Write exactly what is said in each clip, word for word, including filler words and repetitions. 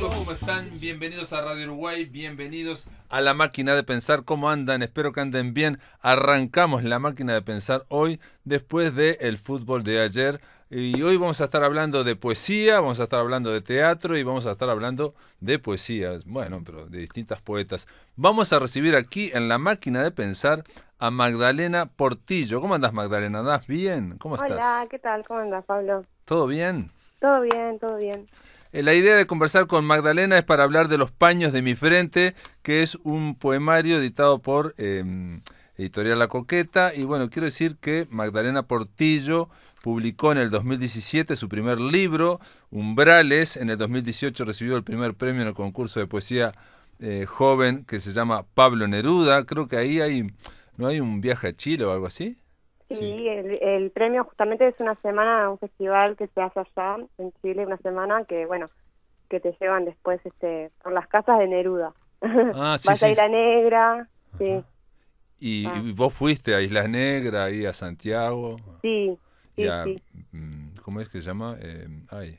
amigos? ¿Cómo están? Bienvenidos a Radio Uruguay, bienvenidos a La Máquina de Pensar. ¿Cómo andan? Espero que anden bien. Arrancamos La Máquina de Pensar hoy, después del fútbol de ayer. Y hoy vamos a estar hablando de poesía, vamos a estar hablando de teatro y vamos a estar hablando de poesía, bueno, pero de distintas poetas. Vamos a recibir aquí en La Máquina de Pensar a Magdalena Portillo. ¿Cómo andás, Magdalena? ¿Andás bien? ¿Cómo estás? Hola, ¿qué tal? ¿Cómo andas, Pablo? ¿Todo bien? Todo bien, todo bien. Eh, La idea de conversar con Magdalena es para hablar de Los paños de mi frente, que es un poemario editado por eh, Editorial La Coqueta. Y bueno, quiero decir que Magdalena Portillo publicó en el dos mil diecisiete su primer libro, Umbrales. En el dos mil dieciocho recibió el primer premio en el concurso de poesía eh, joven que se llama Pablo Neruda. Creo que ahí hay, ¿no hay un viaje a Chile o algo así? Sí, Sí. el, el premio justamente es una semana, un festival que se hace allá en Chile, una semana que, bueno, que te llevan después este por las casas de Neruda. Ah, sí, Vas a sí. Isla Negra, sí. Y, Ah, y vos fuiste a Islas Negras, ahí a Santiago, sí, y sí, a, sí. mm, ¿cómo es que se llama? Eh, ay,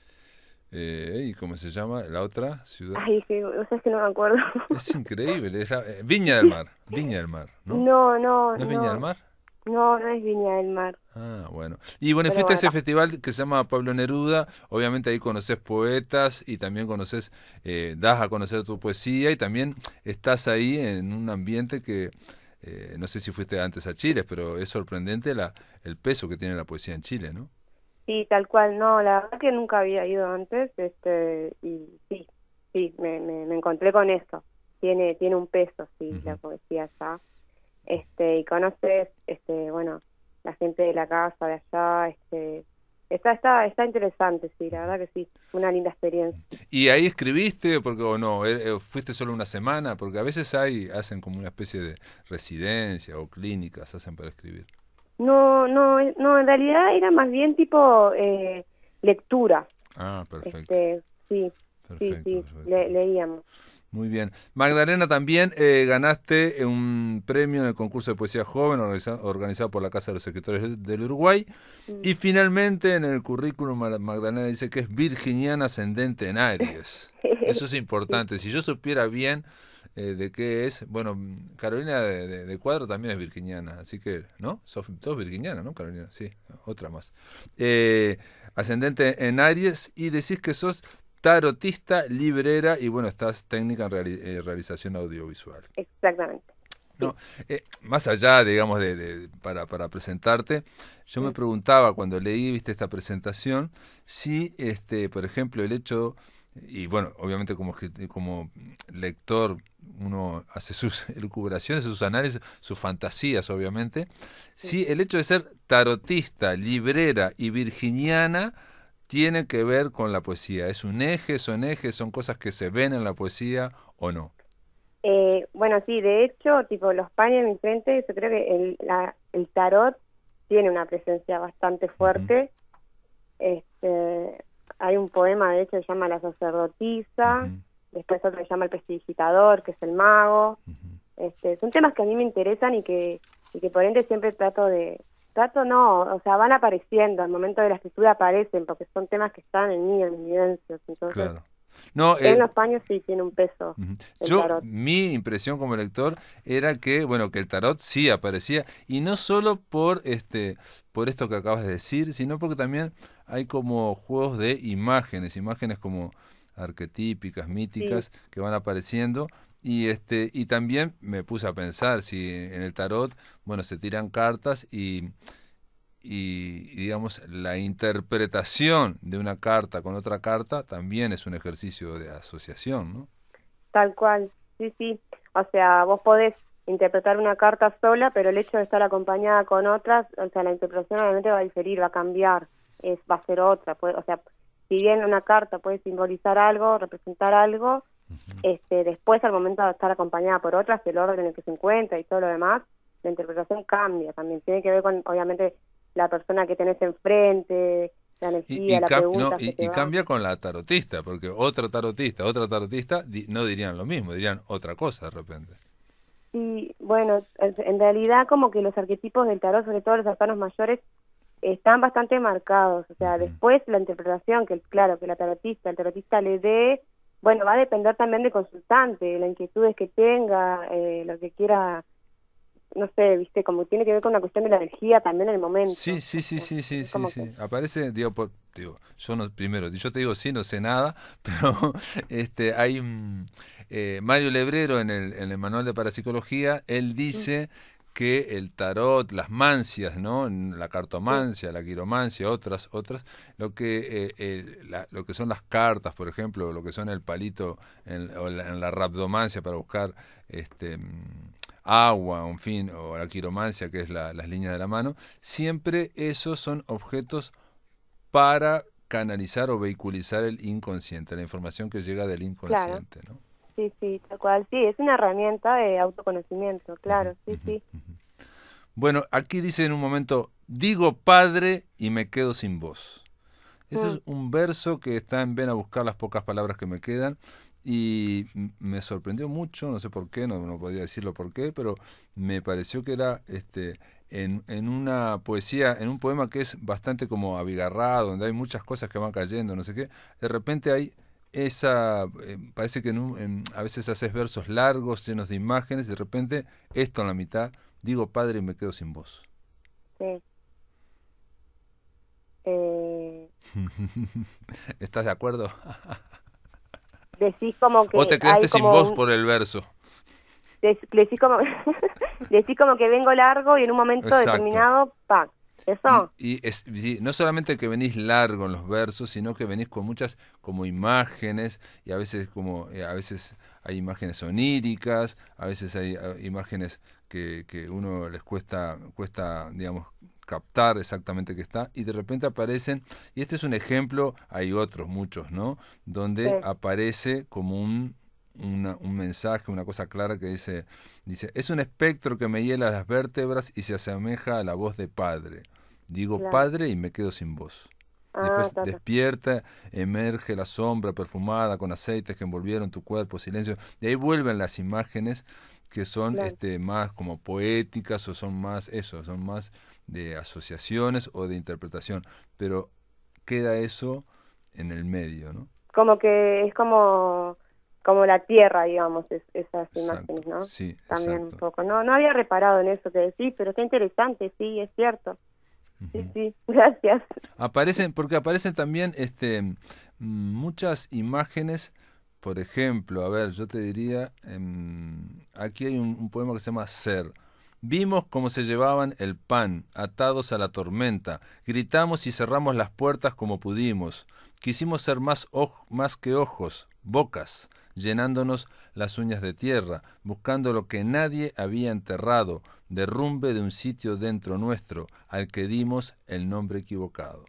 eh, ¿y cómo se llama la otra ciudad? Ay, sí, o sea, es que no me acuerdo. Es increíble, es la- eh, Viña del Mar, Viña del Mar, ¿no? No, no, ¿No es Viña del no, Mar? no, no es Viña del Mar. Ah, bueno. Y bueno, Pero fuiste a bueno, ese ta. festival que se llama Pablo Neruda, obviamente ahí conoces poetas y también conoces, eh, das a conocer tu poesía y también estás ahí en un ambiente que, eh, no sé si fuiste antes a Chile, pero es sorprendente la, el peso que tiene la poesía en Chile, ¿no? Sí, tal cual, no, la verdad que nunca había ido antes, este, y sí, sí, me, me, me encontré con eso. Tiene, tiene un peso, sí, la Ujú. poesía allá. Este, y conoces, este, bueno, la gente de la casa de allá, este, está, está, está interesante, sí, la verdad que sí, una linda experiencia. ¿Y ahí escribiste porque o no? Eh, eh, ¿Fuiste solo una semana? Porque a veces hay, hacen como una especie de residencia o clínicas, hacen para escribir. No, no, es- no, en realidad era más bien tipo eh, lectura, Ah, perfecto, este, sí, sí, perfecto, sí, perfecto. le, leíamos. Muy bien. Magdalena, también eh, ganaste un premio en el concurso de poesía joven organiza- organizado por la Casa de los Escritores del del Uruguay. Mm. Y finalmente en el currículum Ma- Magdalena dice que es virginiana ascendente en Aries. Eso es Sí, importante. Si yo supiera bien eh, de qué es, bueno, mm, Carolina de, de- de Cuadro también es virginiana, así que, ¿no? Sos, sos virginiana, ¿no, Carolina? Sí, otra más. Eh, ascendente en Aries y decís que sos tarotista, librera y bueno, estás técnica en reali- eh, realización audiovisual. exactamente, No, sí. eh, más allá, digamos, de, de- para, para presentarte, yo me Mm. preguntaba cuando leí, viste, esta presentación, si, este, por ejemplo, el hecho, y bueno, obviamente como, escrit- como lector uno hace sus elucubraciones, sus análisis, sus fantasías, obviamente, Sí. si el hecho de ser tarotista, librera y virginiana tiene que ver con la poesía. ¿Es un eje, son ejes, son cosas que se ven en la poesía o no? Eh, bueno, sí, de hecho, tipo los paños en mi frente, yo creo que el, la, el tarot tiene una presencia bastante Ujú, fuerte. Este, hay un poema, de hecho, que se llama La sacerdotisa, ujú, después otro que se llama El prestidigitador, que es el mago. ujú. Este, son temas que a mí me interesan y que, y que por ende siempre trato de, trato no, o sea, van apareciendo, al momento de la escritura aparecen, porque son temas que están en mí, en mis vivencias. Entonces, Claro. No, en eh, los paños sí tiene un peso ujú. el Yo, tarot. mi impresión como lector era que, bueno, que el tarot sí aparecía, y no solo por este, por esto que acabas de decir, sino porque también hay como juegos de imágenes, imágenes como arquetípicas, Sí. míticas, que van apareciendo, y este, y también me puse a pensar si en el tarot, bueno, se tiran cartas y y, y, digamos, la interpretación de una carta con otra carta también es un ejercicio de asociación, ¿no? Tal cual, sí, sí. O sea, vos podés interpretar una carta sola, pero el hecho de estar acompañada con otras, o sea, la interpretación obviamente va a diferir, va a cambiar, es, va a ser otra. Puede, o sea, si bien una carta puede simbolizar algo, representar algo, este, después al momento de estar acompañada por otras, el orden en el que se encuentra y todo lo demás, la interpretación cambia también. Tiene que ver con, obviamente, la persona que tenés enfrente, la Y, energía, y, la cam- no, pregunta que y, te y va. cambia con la tarotista, porque otra tarotista, otra tarotista di- no dirían lo mismo, dirían otra cosa de repente. Sí, bueno, en en realidad como que los arquetipos del tarot, sobre todo los arcanos mayores, están bastante marcados. O sea, Ujú, después la interpretación que, claro, que la tarotista, el tarotista le dé, bueno, va a depender también del consultante, las inquietudes que tenga, eh, lo que quiera, no sé, viste, como tiene que ver con una cuestión de la energía también en el Sí, momento. sí, O sí, sea, sí, sí, es sí, como que, sí. Aparece, digo, por- digo, yo no, primero, yo te digo sí, no sé nada, pero este, hay un, eh, Mario Lebrero en el, en el manual de parapsicología, él mm, dice que el tarot, las mancias, ¿no? En la sí, cartomancia, la quiromancia, otras, otras, lo que, eh, eh, la- lo que son las cartas, por ejemplo, lo que son el palito en, o la, en la rabdomancia para buscar este, mm, agua, en fin, o la quiromancia, que es la, las líneas de la mano, siempre esos son objetos para canalizar o vehiculizar el inconsciente, la información que llega del claro, inconsciente, ¿no? sí, sí, tal cual, sí, es una herramienta de autoconocimiento, Ujú, claro, sí, ujú, sí. ujú. Bueno, aquí dice en un momento, digo padre y me quedo sin voz. Eso Mm, es un verso que está en Ven a buscar las pocas palabras que me quedan y m- me sorprendió mucho, no sé por qué, no, no podría decirlo por qué, pero me pareció que era este en, en una poesía, en un poema que es bastante como abigarrado, donde hay muchas cosas que van cayendo, no sé qué, de repente hay esa, eh, parece que en un- en- a veces haces versos largos, llenos de imágenes, y de repente esto en la mitad, digo padre y me quedo sin voz. sí. Eh, ¿Estás de acuerdo? decís como ¿O que te hay quedaste sin como voz un, por el verso? dec- decís como, decís como que vengo largo y en un momento Exacto. determinado, ¡pac! Y, ¿Eso? y es, y no solamente que venís largo en los versos, sino que venís con muchas como imágenes, y a veces como eh, a veces hay imágenes oníricas, a veces hay ah, imágenes que, que uno les cuesta, cuesta, digamos, captar exactamente qué está, y de repente aparecen, y este es un ejemplo, hay otros muchos, ¿no? Sí. Donde aparece como un, una- un mensaje, una cosa clara que dice, dice, es un espectro que me hiela las vértebras y se asemeja a la voz de padre. Digo Claro. padre y me quedo sin voz. Ah, Después ta, ta, despierta, emerge la sombra perfumada con aceites que envolvieron tu cuerpo, silencio. Y ahí vuelven las imágenes que son claro. este, más como poéticas o son más eso, son más de asociaciones o de interpretación. Pero queda eso en el medio, ¿no? Como que es como, como la tierra, digamos, es- esas Exacto, imágenes, ¿no? sí, También un exacto. poco. No, no había reparado en eso que decís, pero está interesante, sí, es cierto. Sí, Ujú. sí, gracias. Aparecen, porque aparecen también este, mm, muchas imágenes, por ejemplo, a ver, yo te diría, em, aquí hay un, un poema que se llama Ser. Vimos cómo se llevaban el pan, atados a la tormenta, gritamos y cerramos las puertas como pudimos. Quisimos ser más, oj- más que ojos, bocas, llenándonos las uñas de tierra, buscando lo que nadie había enterrado, derrumbe de un sitio dentro nuestro, al que dimos el nombre equivocado.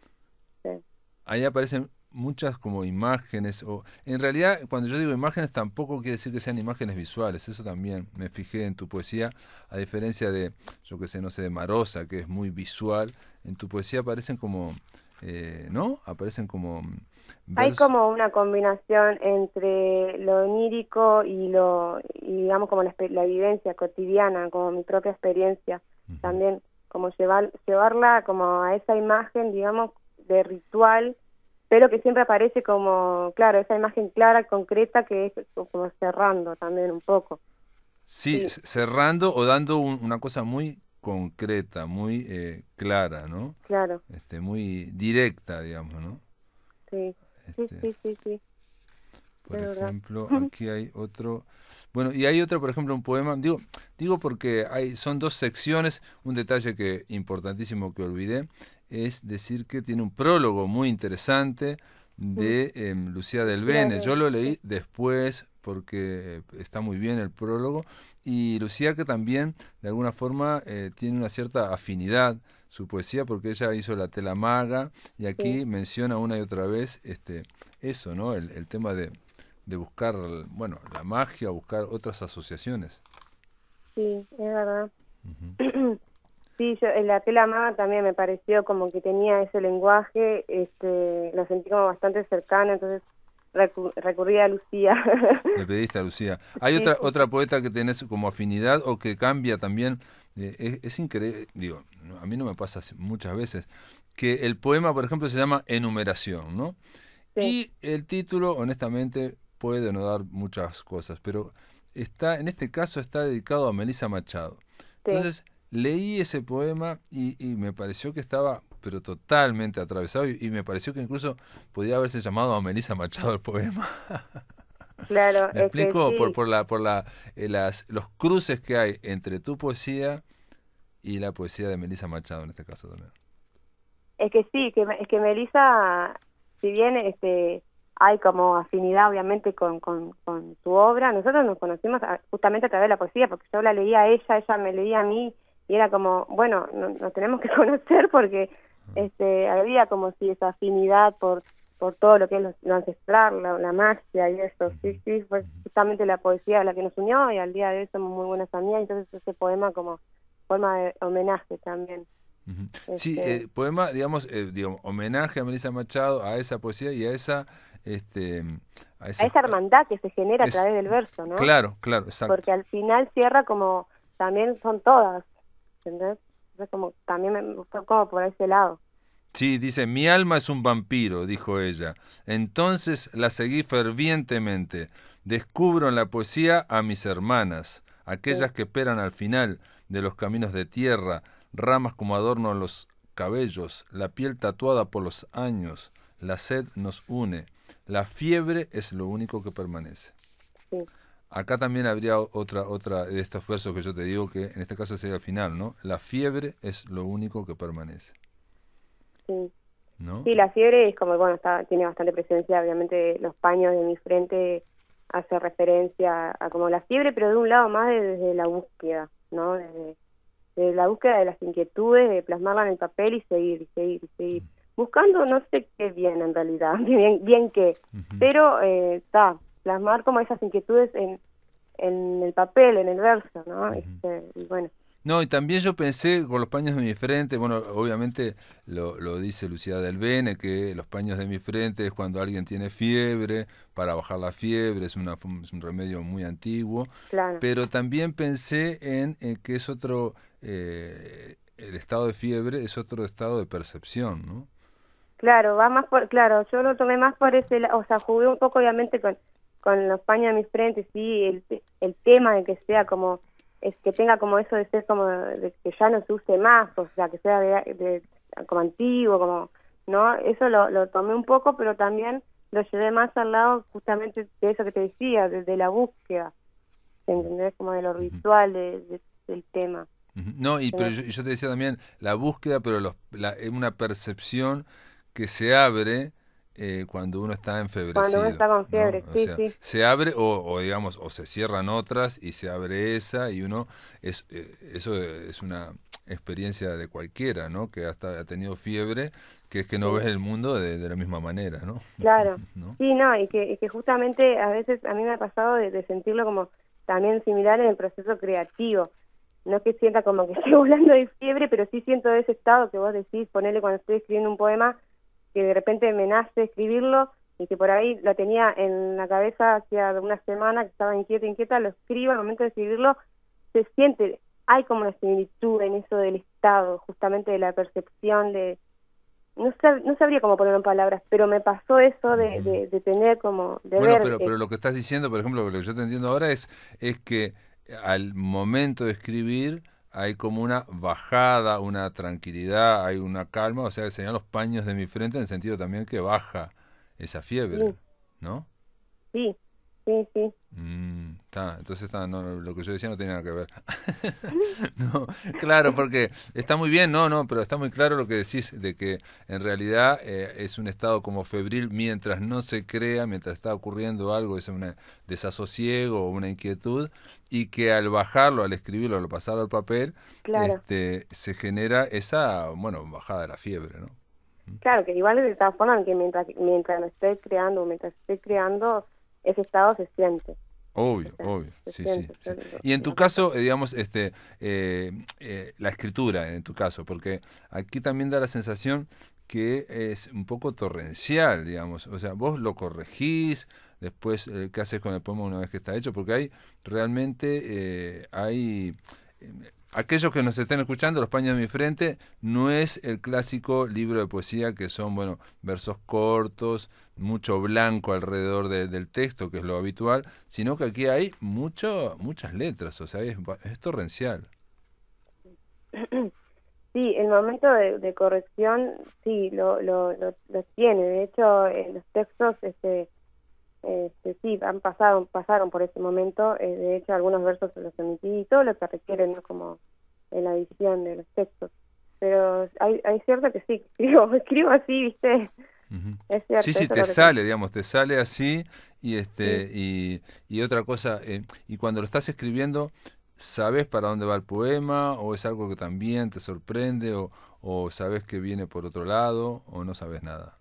Sí, Ahí aparecen muchas como imágenes, o en realidad cuando yo digo imágenes tampoco quiere decir que sean imágenes visuales, eso también me fijé en tu poesía, a diferencia de, yo que sé, no sé, de Marosa, que es muy visual, en tu poesía aparecen como, eh, ¿no? Aparecen como mm, hay versos. como una combinación entre lo onírico y lo, y digamos como la, expe- la vivencia cotidiana, como mi propia experiencia, Ujú. también como llevar, llevarla como a esa imagen, digamos, de ritual, pero que siempre aparece como, claro, esa imagen clara, concreta, que es como cerrando también un poco. Sí, Sí, c- cerrando o dando un- una cosa muy concreta, muy eh, clara, ¿no? claro, Este, muy directa, digamos, ¿no? sí, sí, Este, sí, sí, sí, por es verdad. ejemplo, aquí hay otro, bueno, y hay otro, por ejemplo, un poema, digo, digo porque hay, son dos secciones, un detalle que importantísimo que olvidé, es decir que tiene un prólogo muy interesante Mm, de em, Lucía del Lucía Bene. Beren, Yo lo sí, leí después porque eh, está muy bien el prólogo, y Lucía que también de alguna forma eh, tiene una cierta afinidad su poesía porque ella hizo La Tela Maga y sí, aquí menciona una y otra vez este eso, ¿no? El, el tema de, de buscar, bueno, la magia, buscar otras asociaciones. sí, es verdad. Ujú. Sí, yo en la tela amada también me pareció como que tenía ese lenguaje, este, lo sentí como bastante cercano, entonces recu- recurrí a Lucía. Le pediste a Lucía. ¿Hay Sí, otra sí, otra sí, poeta que tenés como afinidad o que cambia también? Eh, es, es increíble, digo, no, a mí no me pasa así muchas veces, que el poema, por ejemplo, se llama Enumeración, ¿no? Y el título, honestamente, puede no dar muchas cosas, pero está, en este caso está dedicado a Melissa Machado. sí. Entonces, leí ese poema y, y me pareció que estaba, pero totalmente atravesado, y, y me pareció que incluso podría haberse llamado a Melissa Machado el poema. Claro, ¿Me es que explico? Por, sí, por la, por la, eh, las, los cruces que hay entre tu poesía y la poesía de Melissa Machado en este caso también. es que sí, que, es que Melissa, si bien este hay como afinidad obviamente con, con, con su obra, nosotros nos conocimos a- justamente a través de la poesía, porque yo la leía a ella, ella me leía a mí, y era como, bueno, no- nos tenemos que conocer porque este había como si esa afinidad por por todo lo que es lo, lo ancestral, la, la magia y eso, sí, sí, fue justamente la poesía la que nos unió y al día de hoy somos muy buenas amigas, entonces ese poema como forma de homenaje también. Ujú. Sí, Este, eh, poema, digamos, eh, digo, homenaje a Melissa Machado, a esa poesía y a esa, este, a a ese, esa ju- hermandad que se genera a es, través del verso, ¿no? claro, claro, exacto. Porque al final cierra como, también son todas, ¿entendés? Es como, también me fue como por ese lado. Sí, dice, mi alma es un vampiro, dijo ella. Entonces la seguí fervientemente. Descubro en la poesía a mis hermanas, Sí, aquellas que esperan al final de los caminos de tierra, ramas como adorno a los cabellos, la piel tatuada por los años, la sed nos une, la fiebre es lo único que permanece. sí, Acá también habría otra, otra de estos versos que yo te digo que en este caso sería el final, ¿no? La fiebre es lo único que permanece, sí. ¿no? Sí, la fiebre es como, bueno, está, tiene bastante presencia, obviamente los paños de mi frente hace referencia a como la fiebre, pero de un lado más de- desde la búsqueda, ¿no? Desde, desde la búsqueda de las inquietudes, de plasmarla en el papel y seguir, y seguir, y seguir. Buscando no sé qué bien en realidad, bien, bien qué, Ujú, pero está, plasmar como esas inquietudes en, en el papel, en el verso, ¿no? ujú. Este, y bueno, No, y también yo pensé con los paños de mi frente, bueno, obviamente lo, lo dice Lucía del Bene, que los paños de mi frente es cuando alguien tiene fiebre, para bajar la fiebre, es, una, es un remedio muy antiguo, claro. pero también pensé en, en que es otro, eh, el estado de fiebre es otro estado de percepción, ¿no? Claro, va más por, claro, yo lo tomé más por ese lado, o sea, jugué un poco obviamente con, con los paños de mis frentes, sí, el, el tema de que sea como, es que tenga como eso de ser como, de que ya no se use más, o sea, que sea de, de- como antiguo, como, ¿no? Eso lo, lo tomé un poco, pero también lo llevé más al lado justamente de eso que te decía, de, de la búsqueda, ¿entendés? Como de lo Ujú. ritual de, de- del tema. Ujú. No, y pero ¿No? yo, yo te decía también la búsqueda, pero los, la, es una percepción que se abre eh, cuando uno está Cuando uno enfebrecido, está con ¿no? fiebre, O sí, sea, sí, se abre o, o digamos, o se cierran otras y se abre esa y uno, es eh, eso es una experiencia de cualquiera, ¿no? Que hasta ha tenido fiebre, que es que no ves sí. el mundo de, de la misma manera, ¿no? Claro, ¿No? sí, no, y que, y que justamente a veces a mí me ha pasado de, de sentirlo como también similar en el proceso creativo. No es que sienta como que estoy volando de fiebre, pero sí siento ese estado que vos decís, ponerle cuando estoy escribiendo un poema, que de repente me nace escribirlo y que por ahí lo tenía en la cabeza hacía una semana, que estaba inquieta, inquieta, lo escribo, al momento de escribirlo se siente, hay como una similitud en eso del estado, justamente de la percepción de no, sab- no sabría cómo ponerlo en palabras, pero me pasó eso de, Ujú. de, de tener como, de Bueno, ver, pero, eh, pero lo que estás diciendo, por ejemplo, lo que yo te entiendo ahora es, es que al momento de escribir hay como una bajada, una tranquilidad, hay una calma, o sea, que serían los paños de mi frente en el sentido también que baja esa fiebre, sí, ¿no? sí, sí, sí, Mm, está, entonces está, no, no, lo que yo decía no tiene nada que ver. No, claro, porque está muy bien, no, no, pero está muy claro lo que decís de que en realidad eh, es un estado como febril mientras no se crea, mientras está ocurriendo algo, es un desasosiego o una inquietud, y que al bajarlo, al escribirlo, al pasarlo al papel, claro, este, se genera esa, bueno, bajada de la fiebre, ¿no? claro, que igual de todas formas que mientras, mientras me estoy creando, mientras estoy creando, ese estado se siente, o Obvio, sea, obvio, se sí, sí, siente, yo sí. lo- Y en tu lo recuerdo. caso, eh, digamos, este, eh, eh, la escritura, en tu caso, porque aquí también da la sensación que es un poco torrencial, digamos, o sea, vos lo corregís, después, eh, ¿qué haces con el poema una vez que está hecho? Porque hay realmente, eh, hay, eh, aquellos que nos estén escuchando, Los paños de mi frente, no es el clásico libro de poesía que son, bueno, versos cortos, mucho blanco alrededor de, del texto, que es lo habitual, sino que aquí hay mucho, muchas letras, o sea, es, es torrencial. Sí, el momento de, de corrección, sí, lo, lo, lo, lo tiene. De hecho, eh, los textos, este, este, sí, han pasado, pasaron por ese momento. Eh, de hecho, algunos versos los omití y todo lo que requieren, ¿no? Como en la edición de los textos. Pero hay, hay cierto que sí, escribo, escribo así, ¿viste? Uh-huh. Es cierto, Sí, sí, eso te es lo que sale, te... digamos, te sale así y este Sí. y, y otra cosa, eh, y cuando lo estás escribiendo, ¿sabes para dónde va el poema o es algo que también te sorprende o, o sabes que viene por otro lado o no sabes nada?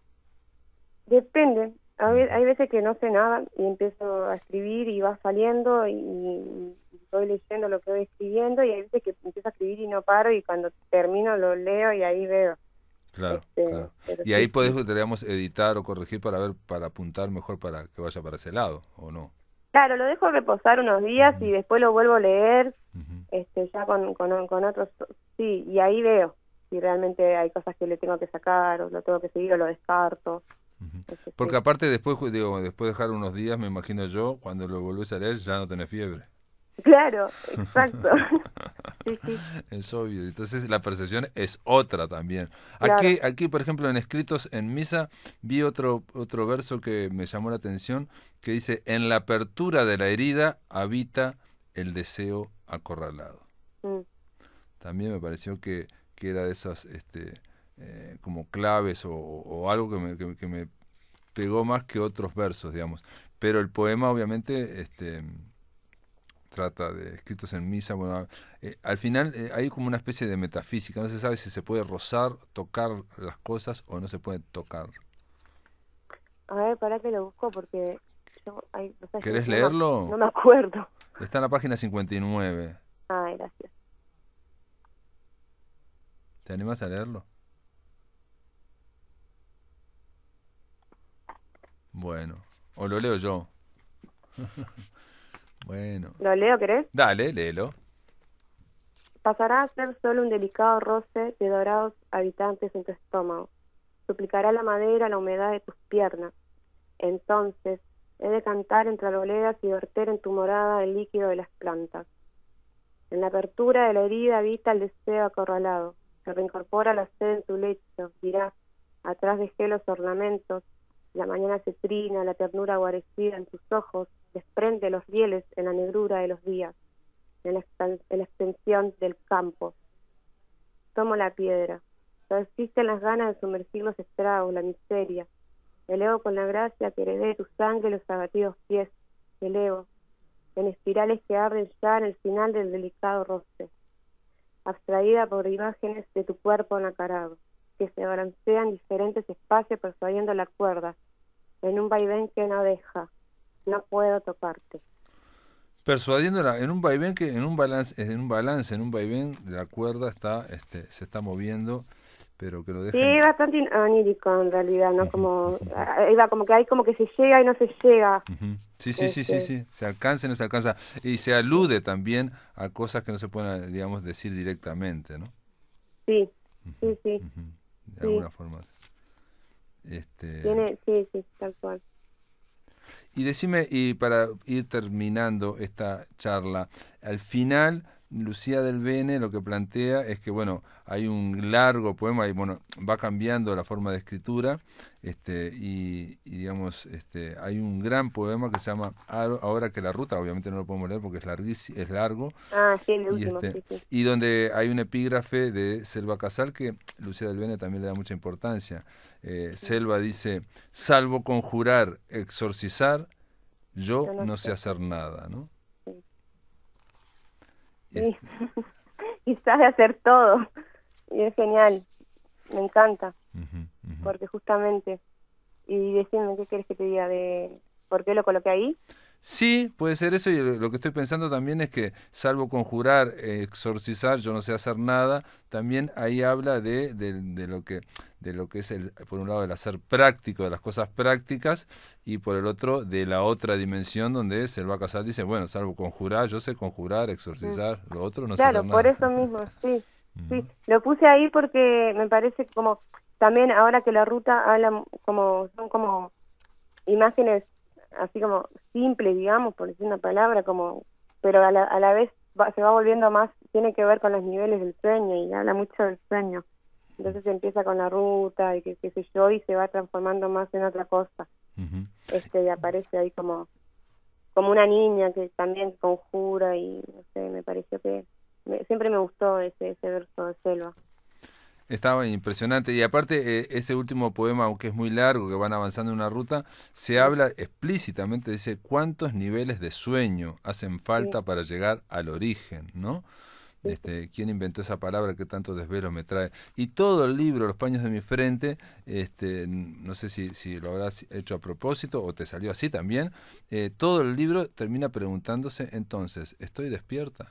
Depende. A ve- Uh-huh. hay veces que no sé nada y empiezo a escribir y va saliendo y, y voy leyendo lo que voy escribiendo y hay veces que empiezo a escribir y no paro y cuando termino lo leo y ahí veo. Claro, Este, claro. pero Y ahí sí, podés, sí. digamos, editar o corregir para ver, para apuntar mejor para que vaya para ese lado, ¿o no? Claro, lo dejo reposar unos días Uh-huh. y después lo vuelvo a leer, Uh-huh. este, ya con, con, con otros, sí, y ahí veo si realmente hay cosas que le tengo que sacar o lo tengo que seguir o lo descarto. Uh-huh. Este, Porque sí. aparte después, digo, después de dejar unos días, me imagino yo, cuando lo volvés a leer ya no tenés fiebre. Claro, exacto. Sí, sí, Es obvio, entonces la percepción es otra también. claro. Aquí, aquí por ejemplo, en Escritos en Misa, vi otro, otro verso que me llamó la atención, que dice, en la apertura de la herida habita el deseo acorralado. Mm. También me pareció que, que era de esas este, eh, como claves o, o algo que me, que, que me pegó más que otros versos, digamos. Pero el poema, obviamente, este, trata de escritos en misa. Bueno, eh, al final eh, hay como una especie de metafísica. No se sabe si se puede rozar, tocar las cosas o no se puede tocar. A ver, para que lo busco porque yo, ay, o sea, yo ¿Querés no me, ac- leerlo? no me acuerdo. Está en la página cincuenta y nueve. Ay, gracias. ¿Te animas a leerlo? Bueno, o lo leo yo. Bueno, ¿Lo leo, querés? dale, léelo. Pasará a ser solo un delicado roce de dorados habitantes en tu estómago. Suplicará la madera la humedad de tus piernas. Entonces, he de cantar entre arboledas y verter en tu morada el líquido de las plantas. En la apertura de la herida habita el deseo acorralado. Se reincorpora la sed en tu lecho. Dirás, atrás dejé los ornamentos. La mañana se trina, la ternura guarecida en tus ojos. Desprende los rieles en la negrura de los días. En la, expan- en la extensión del campo. Tomo la piedra. Persisten las ganas de sumergir los estragos, la miseria. Elevo con la gracia que heredé de tu sangre los abatidos pies. Elevo, en espirales que arden ya en el final del delicado roce. Abstraída por imágenes de tu cuerpo nacarado, que se balancean diferentes espacios persuadiendo la cuerda, en un vaivén que no deja. No puedo tocarte. Persuadiéndola en un vaivén que en un balance, en un balance, en un vaivén, la cuerda está, este, se está moviendo, pero que lo Sí, dejen. bastante in- onírico en realidad, ¿no? Como, ahí va, como que hay como que se llega y no se llega. Ujú. Sí, sí, sí, sí, Este, sí. Se alcanza y no se alcanza. Y se alude también a cosas que no se pueden, digamos, decir directamente, ¿no? sí, Ujú, sí, sí, ujú. De sí. alguna forma. Este, Tiene, sí, sí, tal cual. y decime, y para ir terminando esta charla, al final Lucía del Bene lo que plantea es que, bueno, hay un largo poema y, bueno, va cambiando la forma de escritura, este, y, y, digamos, este, hay un gran poema que se llama Aro- Ahora que la ruta, obviamente no lo podemos leer porque es larguísimo, es largo, Ah, sí, el y último, este, sí, sí. y donde hay un epígrafe de Selva Casal que Lucía del Bene también le da mucha importancia. Eh, Sí, Selva dice, salvo conjurar, exorcizar, yo yo no no sé sé hacer hacer. nada, ¿no? Sí, sí. Este, Y sabe hacer todo. Y es genial. Me encanta. ujú, ujú. Porque justamente. Y decime, ¿qué quieres que te diga? De ¿por qué lo coloqué ahí? Sí, puede ser eso y lo lo que estoy pensando también es que salvo conjurar, eh, exorcizar, yo no sé hacer nada, también ahí habla de, de, de lo que de lo que es el, por un lado el hacer práctico, de las cosas prácticas y por el otro de la otra dimensión donde se va a casar, dice, bueno, salvo conjurar, yo sé conjurar, Mm. exorcizar, lo otro no sé hacer Claro, por nada. eso mismo, sí, sí. Ujú. Lo puse ahí porque me parece como, también ahora que la ruta habla m- como, son como imágenes así como simples, digamos, por decir una palabra, como, pero a la, a la vez va- se va volviendo más, tiene que ver con los niveles del sueño y habla mucho del sueño. Entonces empieza con la ruta y que qué sé yo y se va transformando más en otra cosa. Ujú. Este, y aparece ahí como como una niña que también conjura y no sé, me pareció que me- siempre me gustó ese ese verso de Selva. Estaba impresionante. Y aparte, eh, ese último poema, aunque es muy largo, que van avanzando en una ruta, se Sí, habla explícitamente, dice, cuántos niveles de sueño hacen sí, falta para llegar al origen, ¿no? sí, sí. Este, ¿quién inventó esa palabra que tanto desvelo me trae? Y todo el libro, Los paños de mi frente, este, n- no sé si, si lo habrás hecho a propósito o te salió así también, eh, todo el libro termina preguntándose, entonces, ¿estoy despierta?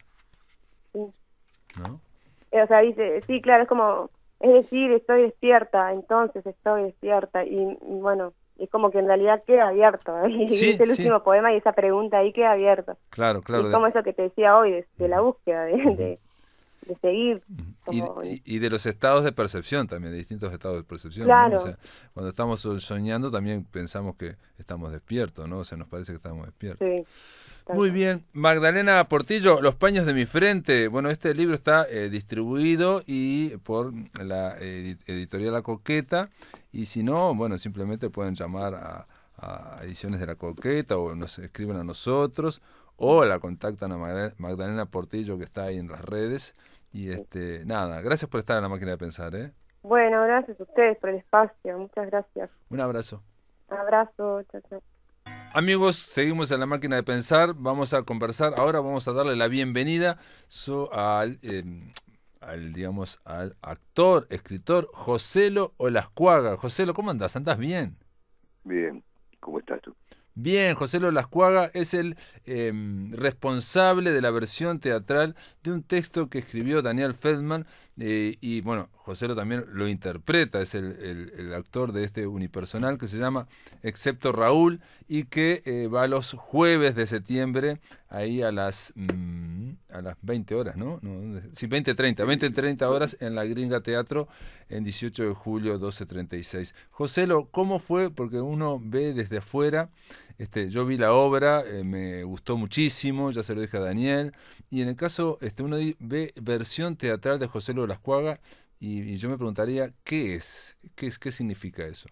Sí. ¿No? Eh, O sea, dice, sí, claro, es como, es decir, estoy despierta, entonces estoy despierta y, y bueno, es como que en realidad queda abierto, ¿eh? Y es Sí, el sí, último poema y esa pregunta ahí queda abierta. claro, Y claro. es de- como eso que te decía hoy, de, de la Ujú, búsqueda, de, ujú. de, de seguir, Ujú. Y, como, y, y de los estados de percepción también, de distintos estados de percepción, ¿no? O claro, sea, cuando estamos so- soñando también pensamos que estamos despiertos, ¿no? O sea, nos parece que estamos despiertos. sí, tal Muy cual. bien, Magdalena Portillo, Los paños de mi frente. Bueno, este libro está eh, distribuido y por la edi- editorial La Coqueta y si no, bueno, simplemente pueden llamar a, a Ediciones de La Coqueta o nos escriben a nosotros o la contactan a Magda- Magdalena Portillo que está ahí en las redes y este nada, gracias por estar en la máquina de pensar, ¿eh? Bueno, gracias a ustedes por el espacio, muchas gracias. Un abrazo. Abrazo, chao, chao. Amigos, seguimos en la máquina de pensar, vamos a conversar, ahora vamos a darle la bienvenida so- al, eh, al, digamos, al actor, escritor Joselo Olascuaga. Joselo, ¿cómo andás? ¿Andás bien? Bien, ¿cómo estás tú? Bien, José Lascuaga es el eh, responsable de la versión teatral de un texto que escribió Daniel Feldman eh, y bueno, José también lo interpreta, es el, el- el actor de este unipersonal que se llama Excepto Raúl y que eh, va los jueves de septiembre ahí a las mm, a las veinte horas, ¿no? No, ¿dónde? Sí, veinte treinta, veinte Sí, treinta horas en la Gringa Teatro en dieciocho de julio doce treinta y seis. Joselo, ¿cómo fue? Porque uno ve desde afuera. Este, yo vi la obra, eh, me gustó muchísimo, ya se lo dije a Daniel, y en el caso, este, uno di- ve versión teatral de José Lo Lascuaga, y, y yo me preguntaría, ¿qué es? ¿Qué es? ¿Qué significa eso?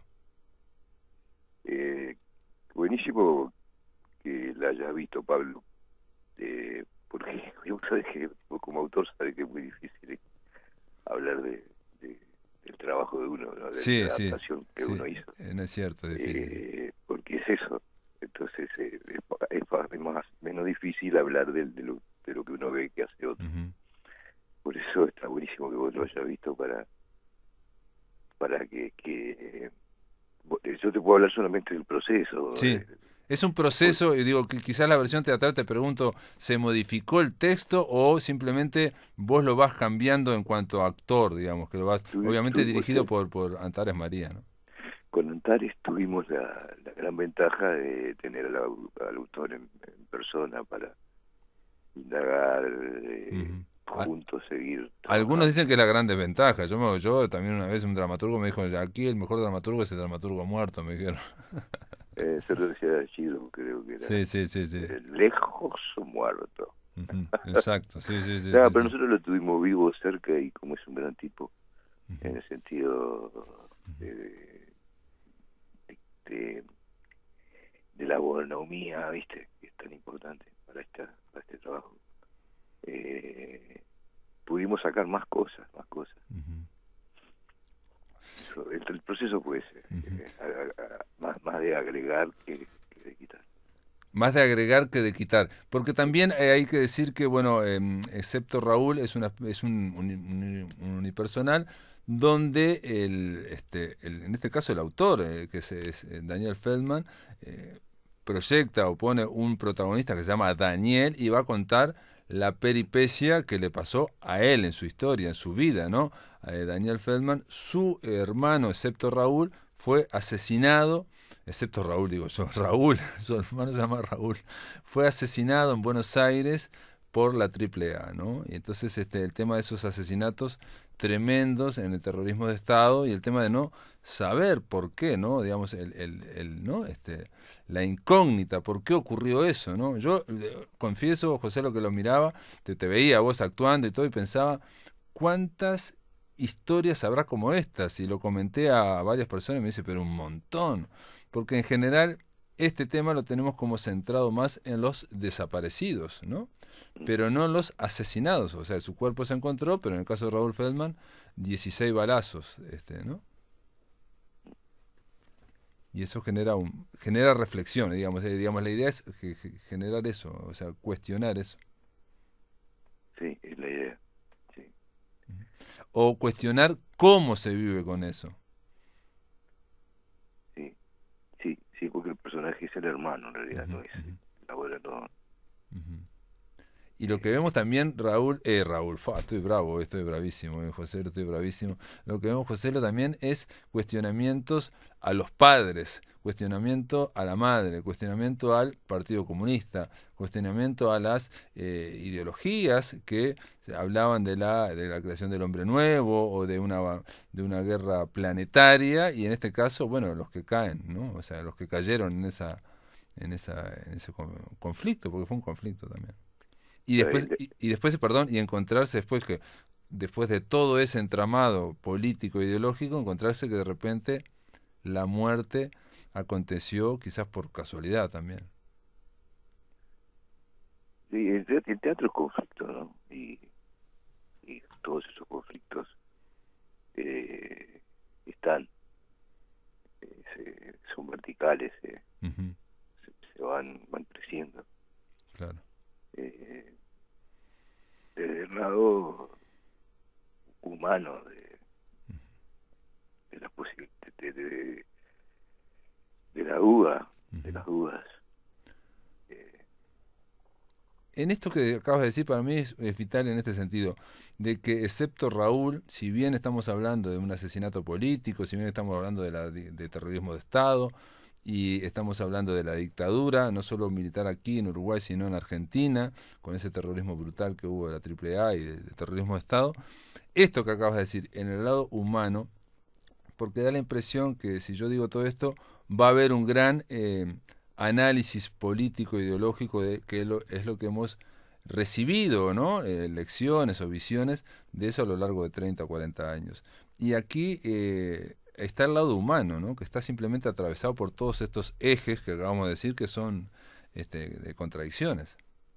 eh, buenísimo que la hayas visto, Pablo, eh, porque yo sabes que vos como autor sabes que es muy difícil hablar de, de- del trabajo de uno, ¿no? De Sí, la sí, adaptación que sí, uno hizo, eh, no es cierto, es difícil. eh, porque es eso. Entonces eh, es, pa- es pa- es más menos difícil hablar del- de, lo, de lo que uno ve que hace otro. Ujú. Por eso está buenísimo que vos lo hayas visto para para que, que eh, vos- yo te puedo hablar solamente del proceso. Sí, eh, es un pues, proceso, y digo, que quizás la versión teatral, te pregunto, ¿se modificó el texto o simplemente vos lo vas cambiando en cuanto a actor, digamos, que lo vas, tuvi- obviamente tuvimos dirigido eh, por, por Antares María, ¿no? con Antares tuvimos la, la gran ventaja de tener al, au- al autor en, en persona para indagar, eh, Ujú. A- juntos seguir Algunos trabajando. dicen que es la gran desventaja. Yo, me- yo también una vez un dramaturgo me dijo, aquí el mejor dramaturgo es el dramaturgo muerto, me dijeron. Eh, se lo decía Chido, creo que era Sí, sí, sí, sí. eh, lejos o muerto. Ujú. Exacto, sí, sí, sí, No, sí, pero sí. nosotros lo tuvimos vivo cerca y como es un gran tipo, Ujú. en el sentido de, de, de- de la bonomía, ¿viste? Que es tan importante para, esta, para este trabajo. Eh, pudimos sacar más cosas, más cosas. Ujú. Eso, el, el proceso fue ese, Ujú. eh, a- a- a- más, más de agregar que, que de quitar. Más de agregar que de quitar. Porque también eh, hay que decir que, bueno, em, excepto Raúl, es, una, es un, uni- uni- un unipersonal donde el, este, el, en este caso el autor, eh, que es, es, eh, Daniel Feldman, eh, proyecta o pone un protagonista que se llama Daniel y va a contar la peripecia que le pasó a él en su historia, en su vida, ¿no? Eh, Daniel Feldman, su hermano, excepto Raúl, fue asesinado, excepto Raúl, digo yo, Raúl, su hermano se llama Raúl, fue asesinado en Buenos Aires por la Triple A, ¿no? Y entonces este, el tema de esos asesinatos tremendos en el terrorismo de Estado y el tema de no saber por qué, ¿no? Digamos, el, el, el, ¿no? Este, la incógnita, ¿por qué ocurrió eso, ¿no? Yo eh, confieso, José, lo que lo miraba, te, te veía vos actuando y todo y pensaba, ¿cuántas historias habrá como estas? Y lo comenté a varias personas y me dice, pero un montón, porque en general este tema lo tenemos como centrado más en los desaparecidos, ¿no? Pero no los asesinados, o sea, su cuerpo se encontró, pero en el caso de Raúl Feldman, dieciséis balazos, este, ¿no? Y eso genera un, genera reflexión, digamos, eh, digamos, la idea es ge- ge- generar eso, o sea, cuestionar eso. Sí, es la idea. Sí, O cuestionar cómo se vive con eso. sí, sí, sí, porque el personaje es el hermano, en realidad, Ujú, no es ujú, el abuelo, no. ujú. Y lo que Eh, vemos también, Raúl, eh, Raúl, fa, estoy bravo, estoy bravísimo, eh, José, estoy bravísimo. Lo que vemos, José, también es cuestionamientos a los padres, cuestionamiento a la madre, cuestionamiento al Partido Comunista, cuestionamiento a las eh, ideologías que hablaban de la, de la creación del hombre nuevo o de una, de una guerra planetaria, y en este caso, bueno, los que caen, ¿no? O sea, los que cayeron en esa, en esa, en ese con- conflicto, porque fue un conflicto también. Y pero, después, eh, y, y después, perdón, y encontrarse después que, después de todo ese entramado político e ideológico, encontrarse que de repente la muerte aconteció quizás por casualidad también. sí, el, te- el teatro es conflicto, ¿no? Y, y todos esos conflictos eh, están, eh, se- son verticales, eh, Ujú, se, se van, van creciendo. claro. Eh, desde el lado humano de, de la posi- de, de, de- de la duda, de Ujú. las dudas. Eh, En esto que acabas de decir, para mí es, es vital en este sentido, de que excepto Raúl, si bien estamos hablando de un asesinato político, si bien estamos hablando de, la, de, de terrorismo de Estado, y estamos hablando de la dictadura, no solo militar aquí en Uruguay, sino en Argentina, con ese terrorismo brutal que hubo de la Triple A y de, de terrorismo de Estado, esto que acabas de decir, en el lado humano, porque da la impresión que si yo digo todo esto, va a haber un gran eh, análisis político ideológico de que lo, es lo que hemos recibido, ¿no? Eh, lecciones o visiones de eso a lo largo de treinta o cuarenta años. Y aquí eh, está el lado humano, ¿no? Que está simplemente atravesado por todos estos ejes que acabamos de decir que son este, de contradicciones.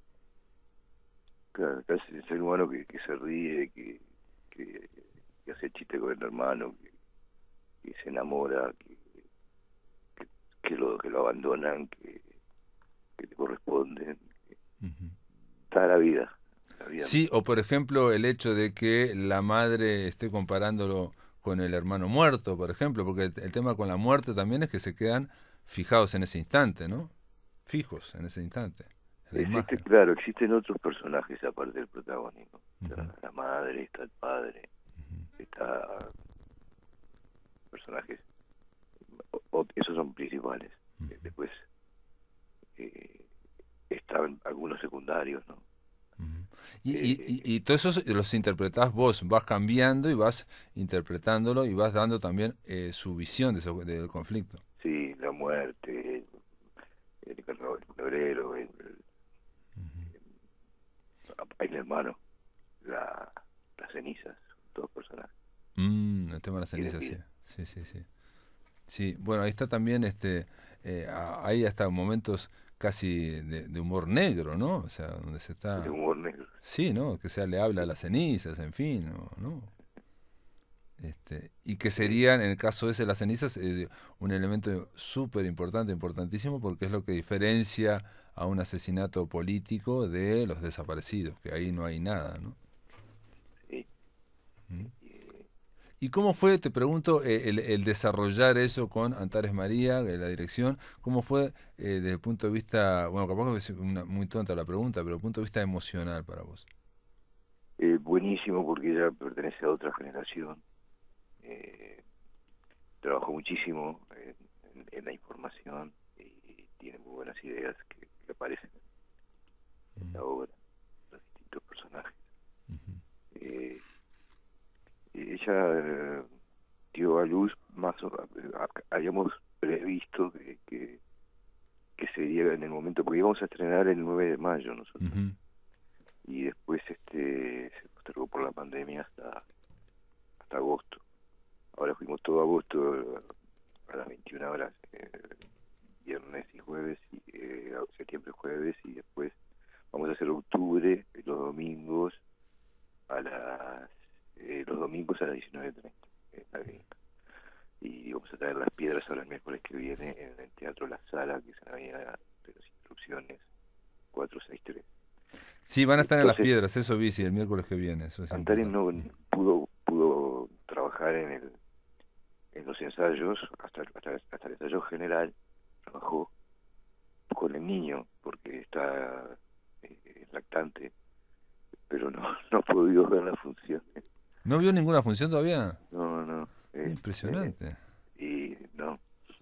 claro, casi el ser humano que, que se ríe, que, que, que hace chiste con el hermano, que, que se enamora, que, que, que lo que lo abandonan, que, que le corresponden. Ujú. Está la vida, la vida Sí, misma. o por ejemplo el hecho de que la madre esté comparándolo con el hermano muerto, por ejemplo, porque el, el tema con la muerte también es que se quedan fijados en ese instante, ¿no? Fijos en ese instante, en la Existe, imagen. claro, existen otros personajes aparte del protagonismo. Ujú, Está la madre, está el padre, ujú, está personajes, o- o- esos son principales. Eh, ujú, Después eh, están algunos secundarios, ¿no? ujú. Y, y, y, Eh, y todos esos los interpretás vos, vas cambiando y vas interpretándolo y vas dando también eh, su visión de eso- del conflicto. sí, la muerte, el, el, carro- el febrero, el, el hermano, la, las cenizas, todos personajes Mm, el tema de las tienen cenizas, sí. vida. Sí, sí, sí. Sí, bueno, ahí está también, este, eh, a- hay hasta momentos casi de, de humor negro, ¿no? O sea, donde se El está, humor negro. sí, ¿no? Que sea le habla a Sí, las cenizas, en fin, ¿no? ¿no? Este, y que sí, serían, en el caso ese, las cenizas, eh, un elemento súper importante, importantísimo, porque es lo que diferencia a un asesinato político de los desaparecidos, que ahí no hay nada, ¿no? sí. ¿Mm? Y, ¿Y cómo fue, te pregunto, eh, el, el desarrollar eso con Antares María, eh, la dirección? ¿Cómo fue eh, desde el punto de vista, bueno, capaz que es una, muy tonta la pregunta, pero desde el punto de vista emocional para vos? Eh, buenísimo, porque ella pertenece a otra generación. Eh, trabajó muchísimo en, en, en la información y tiene muy buenas ideas que, que aparecen en la obra, los distintos personajes. Uh-huh. eh, ella eh, dio a luz más o habíamos previsto que, que que sería en el momento, porque íbamos a estrenar el nueve de mayo nosotros. Uh-huh. Y después este se postergó por la pandemia hasta hasta agosto. Ahora fuimos todo agosto a las veintiuna horas, eh, viernes y jueves, y, eh, septiembre jueves, y después vamos a hacer octubre, los domingos a las eh, los domingos a las diecinueve treinta en la gringa. Y vamos a traer Las Piedras ahora el miércoles que viene en el Teatro La Sala, que es en la avenida de las Instrucciones cuatrocientos sesenta y tres. Sí, van a estar Entonces, en Las Piedras, eso vi, sí, el miércoles que viene. Eso es Antares no pudo pudo trabajar en el en los ensayos, hasta, hasta, hasta el ensayo general, trabajó con el niño, porque está eh, lactante, pero no, no ha podido ver la función. ¿No vio ninguna función todavía? No, no. Eh, Impresionante. Eh, y no.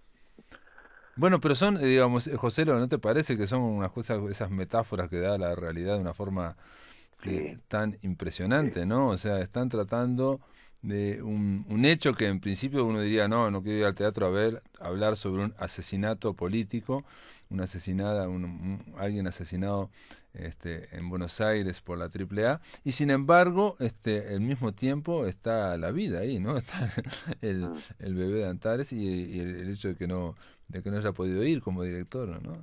Bueno, pero son, digamos, José, ¿no te parece que son unas cosas, esas metáforas que da la realidad de una forma que, sí. tan impresionante, sí. ¿no? O sea, están tratando de un, un hecho que en principio uno diría, no, no quiero ir al teatro a ver, a hablar sobre un asesinato político, una asesinada, un, un, alguien asesinado este, en Buenos Aires por la triple A, y sin embargo, este, al mismo tiempo está la vida ahí, ¿no? Está el, el bebé de Antares y, y el, el hecho de que no de que no haya podido ir como director, ¿no?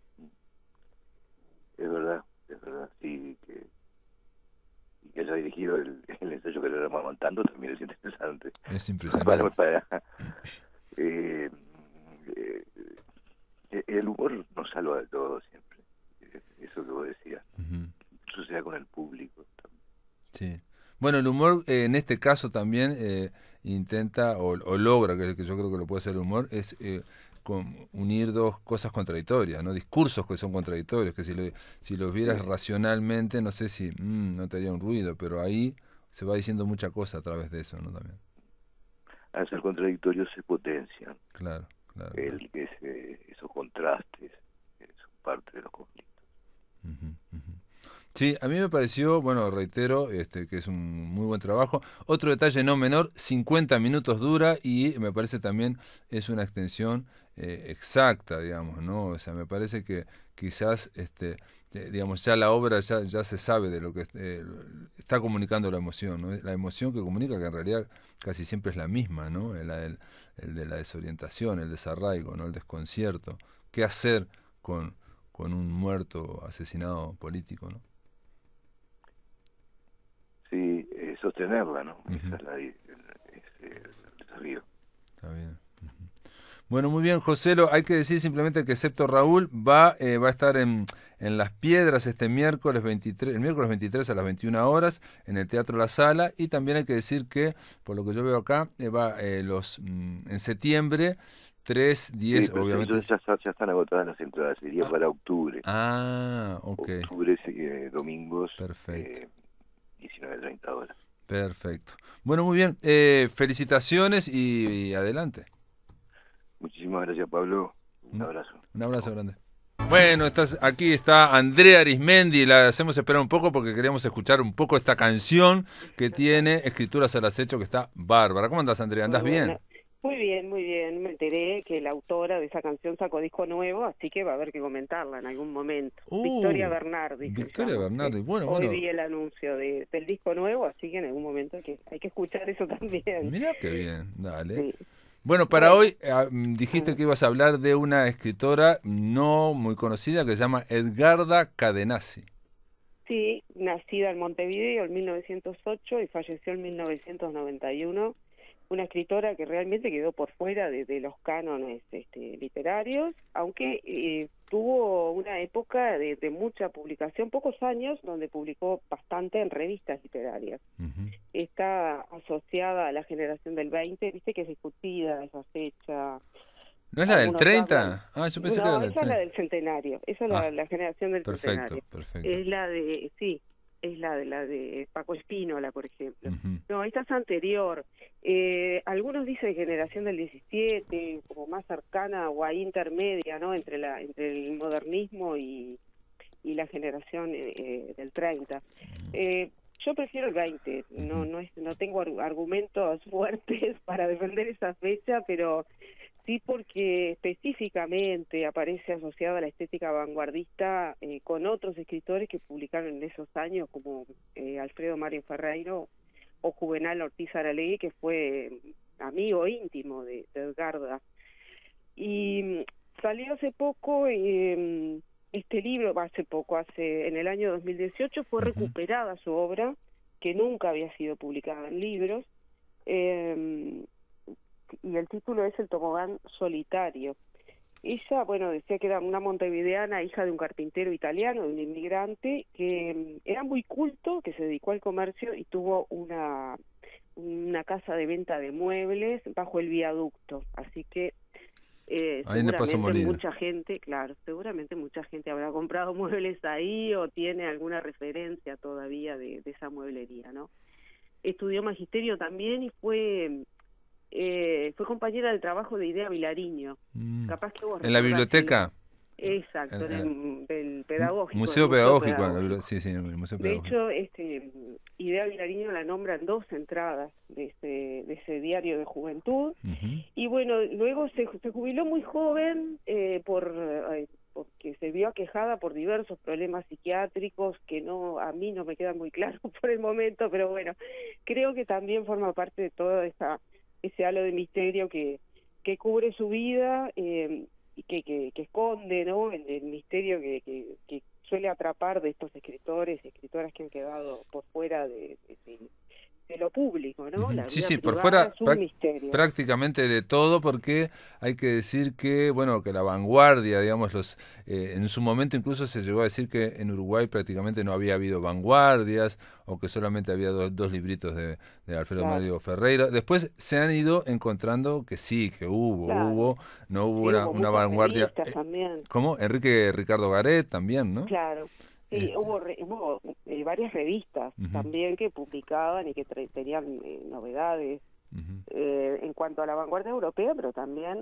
Es verdad, es verdad, sí, que, y que haya dirigido el, el ensayo que le estamos montando también es interesante. Es impresionante. Para, para, eh, eh, el humor nos salva de todo siempre, eso que vos decías. Uh-huh. Sucede con el público también. Sí. Bueno, el humor eh, en este caso también eh, intenta o, o logra, que, que yo creo que lo puede hacer el humor, es eh, con unir dos cosas contradictorias, ¿no? Discursos que son contradictorios, que si lo, si los vieras sí. racionalmente, no sé si mmm, no te haría un ruido, pero ahí se va diciendo mucha cosa a través de eso, ¿no? También. Al ser contradictorios se potencian. Claro, claro. El, claro. Ese, esos contrastes son parte de los conflictos. Uh-huh, uh-huh. Sí, a mí me pareció, bueno, reitero, este, que es un muy buen trabajo. Otro detalle no menor, cincuenta minutos dura y me parece también es una extensión eh, exacta, digamos, ¿no? O sea, me parece que quizás, este, eh, digamos, ya la obra ya, ya se sabe de lo que eh, está comunicando la emoción, ¿no? La emoción que comunica, que en realidad casi siempre es la misma, ¿no? El, el, el de la desorientación, el desarraigo, ¿no? El desconcierto. ¿Qué hacer con, con un muerto asesinado político, ¿no? Sí, eh, sostenerla, ¿no? Uh-huh. Esa es la, el, el desafío. Está bien. Uh-huh. Bueno, muy bien, Joselo. Hay que decir simplemente que excepto Raúl va eh, va a estar en, en Las Piedras este miércoles veintitrés, el miércoles veintitrés a las veintiuna horas en el Teatro La Sala, y también hay que decir que, por lo que yo veo acá, eh, va eh, los mm, en septiembre tres, diez, sí, pero obviamente. Ya, ya están agotadas las entradas, sería ah. para octubre. Ah, ok. Octubre, eh, domingos. Perfecto. Eh, diecinueve treinta horas. Perfecto. Bueno, muy bien. Eh, felicitaciones y, y adelante. Muchísimas gracias, Pablo. Un abrazo. Un abrazo grande. Bueno, estás, aquí está Andrea Arismendi, la hacemos esperar un poco porque queríamos escuchar un poco esta canción que tiene Escrituras al Acecho, que está bárbara. ¿Cómo andás, Andrea? ¿Andás bien? Muy bien, muy bien. Me enteré que la autora de esa canción sacó disco nuevo, así que va a haber que comentarla en algún momento. Uh, Victoria Bernardi. Victoria Bernardi, bueno, Hoy bueno. vi el anuncio de, del disco nuevo, así que en algún momento hay que, hay que escuchar eso también. Mirá qué bien, dale. Sí. Bueno, para bueno. hoy eh, dijiste que ibas a hablar de una escritora no muy conocida que se llama Edgarda Cadenazzi. Sí, nacida en Montevideo en mil novecientos ocho y falleció en mil novecientos noventa y uno. Una escritora que realmente quedó por fuera de, de los cánones este, literarios, aunque eh, tuvo una una época de, de mucha publicación, pocos años, donde publicó bastante en revistas literarias. Ujú. Está asociada a la generación del veinte, viste que es discutida esa fecha. ¿No es la del Algunos hablan. treinta? Ah, yo pensé que era No, la del esa es la treinta. del centenario, esa es Ah, la, la generación del perfecto, centenario. perfecto. Es la de, sí, es la de la de Paco Espínola, por ejemplo. Ujú. No, esta es anterior. Eh, algunos dicen generación del diecisiete, como más cercana o ahí intermedia, ¿no? Entre la entre el modernismo y, y la generación eh, del treinta. Eh, yo prefiero el veinte. No, no es, no tengo ar- argumentos fuertes para defender esa fecha, pero sí porque específicamente aparece asociada a la estética vanguardista eh, con otros escritores que publicaron en esos años, como eh, Alfredo Mario Ferreiro o Juvenal Ortiz Aralegui, que fue amigo íntimo de, de Edgarda. Y mm, salió hace poco eh, este libro, hace poco, hace en el año dos mil dieciocho, fue Ujú. recuperada su obra, que nunca había sido publicada en libros, eh, y el título es El tobogán solitario. Ella, bueno, decía que era una montevideana, hija de un carpintero italiano, de un inmigrante, que mm, era muy culto, que se dedicó al comercio y tuvo una, una casa de venta de muebles bajo el viaducto. Así que eh, Ahí en el Paso seguramente Molina. mucha gente, claro, seguramente mucha gente habrá comprado muebles ahí o tiene alguna referencia todavía de, de esa mueblería, ¿no? Estudió magisterio también y fue... Eh, fue compañera de trabajo de Idea Vilariño. Mm. Capaz que vos ¿En la recordás biblioteca? el- Exacto, En- en en- el, del Mu- pedagógico, en el Museo Museo Pedagógico, en la Pedagógico. bibli- sí, sí, en el Museo De Pedagógico. hecho, este, Idea Vilariño la nombra en dos entradas de ese, de ese diario de juventud. Ujú. Y bueno, luego se, se jubiló muy joven eh, por eh, porque se vio aquejada por diversos problemas psiquiátricos que no a mí no me quedan muy claros por el momento, pero bueno, creo que también forma parte de toda esa ese halo de misterio que que cubre su vida eh, y que, que, que esconde, ¿no? El, el misterio que, que, que suele atrapar de estos escritores y escritoras que han quedado por fuera de, de, de, de lo público, ¿no? Ujú. La Sí, vida sí, por privada fuera es un prac- misterio. prácticamente de todo, porque hay que decir que, bueno, que la vanguardia, digamos, los eh, en su momento incluso se llegó a decir que en Uruguay prácticamente no había habido vanguardias, o que solamente había do- dos libritos de, de Alfredo Claro, Mario Ferreira. Después se han ido encontrando que sí, que hubo, claro. hubo, no hubo Sí, una, hubo una muchas vanguardia. revistas eh, también, ¿Cómo? Enrique Ricardo Garet también, ¿no? claro. Sí, Este, hubo, re- hubo eh, varias revistas ujú, también que publicaban y que tra- tenían eh, novedades ujú. eh, en cuanto a la vanguardia europea, pero también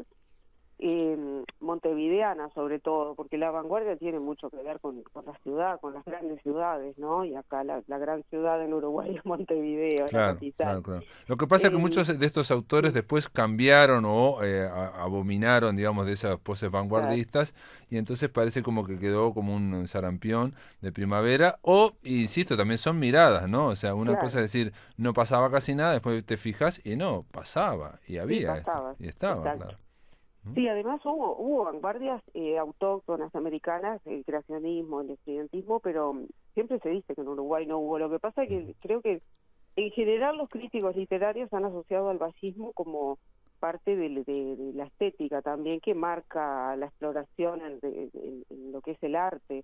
eh, montevideana sobre todo, porque la vanguardia tiene mucho que ver con, con la ciudad, con las grandes ciudades, ¿no? Y acá la, la gran ciudad en Uruguay es Montevideo, la Claro, capital. claro, claro. Lo que pasa es que Eh, muchos de estos autores sí, después cambiaron o eh, a- abominaron, digamos, de esas poses claro, vanguardistas, y entonces parece como que quedó como un sarampión de primavera. O, insisto, también son miradas, ¿no? O sea, una cosa claro, es decir, no pasaba casi nada, después te fijas y no, pasaba, y sí, había esto, pasaba, y estaba, exacto. claro. ¿Mm? Sí, además hubo, hubo vanguardias eh, autóctonas americanas, el creacionismo, el estudiantismo, pero mm, siempre se dice que en Uruguay no hubo. Lo que pasa es que creo que en general los críticos literarios han asociado al vallismo como parte de, de- de la estética también, que marca la exploración en, de- en- en lo que es el arte.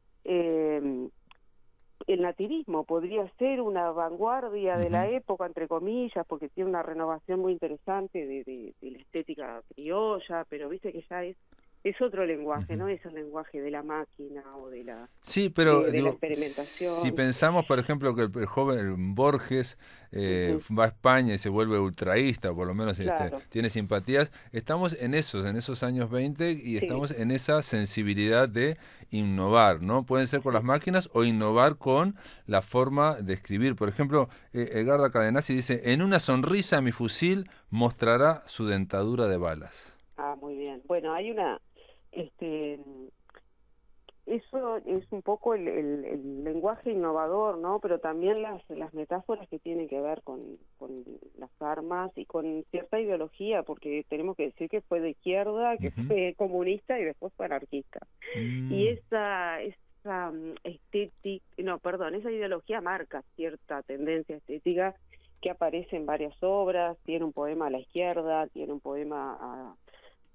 Eh, el nativismo podría ser una vanguardia de la Ujú. época, entre comillas, porque tiene una renovación muy interesante de, de, de la estética criolla, pero viste que ya es es otro lenguaje, Ujú. no es el lenguaje de la máquina o de la Sí, pero de, de la digo, si experimentación. pensamos, por ejemplo, que el, el joven el Borges eh, Ujú, va a España y se vuelve ultraísta, por lo menos este, claro, tiene simpatías, estamos en esos, en esos años veinte, y sí, estamos en esa sensibilidad de innovar, ¿no? Pueden ser con las sí. máquinas o innovar con la forma de escribir. Por ejemplo, eh, Edgarda Cadenazzi dice, en una sonrisa mi fusil mostrará su dentadura de balas. Ah, muy bien. Bueno, hay una, este, eso es un poco el, el, el lenguaje innovador, ¿no? Pero también las, las metáforas que tienen que ver con, con las armas y con cierta ideología, porque tenemos que decir que fue de izquierda, que Ujú. fue comunista y después fue anarquista. Y Mm, esa, esa mm, estética, no, perdón, esa ideología marca cierta tendencia estética que aparece en varias obras. Tiene un poema a la izquierda, tiene un poema a